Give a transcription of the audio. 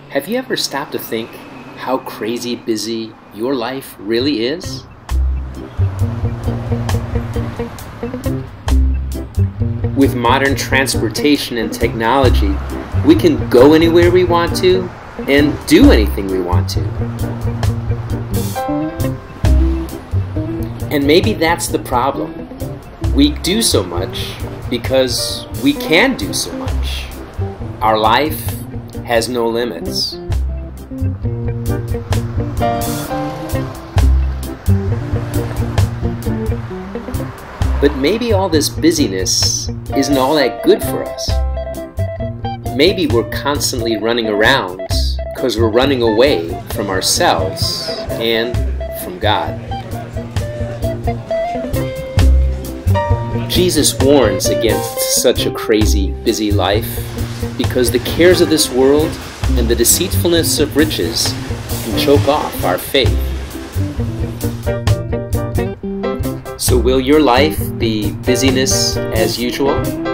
Have you ever stopped to think how crazy busy your life really is? With modern transportation and technology, we can go anywhere we want to and do anything we want to. And maybe that's the problem. We do so much because we can do so much. Our life has no limits. But maybe all this busyness isn't all that good for us. Maybe we're constantly running around because we're running away from ourselves and from God. Jesus warns against such a crazy, busy life because the cares of this world and the deceitfulness of riches can choke off our faith. So will your life be busyness as usual?